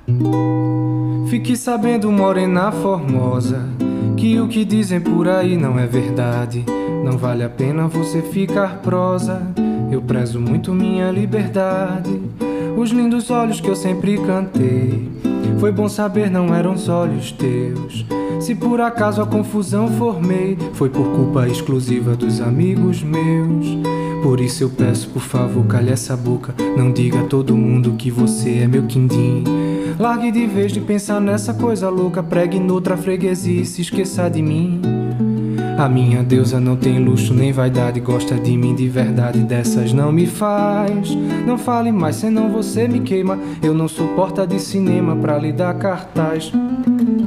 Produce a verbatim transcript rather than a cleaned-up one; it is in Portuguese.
Fique sabendo, morena formosa, que o que dizem por aí não é verdade. Não vale a pena você ficar prosa. Eu prezo muito minha liberdade. Os lindos olhos que eu sempre cantei, foi bom saber não eram os olhos teus. Se por acaso a confusão formei, foi por culpa exclusiva dos amigos meus. Por isso eu peço, por favor, calhe essa boca. Não diga a todo mundo que você é meu quindim. Largue de vez de pensar nessa coisa louca. Pregue noutra freguesia e se esqueça de mim. A minha deusa não tem luxo nem vaidade, gosta de mim de verdade, dessas não me faz. Não fale mais, senão você me queima. Eu não sou porta de cinema pra lhe dar cartaz.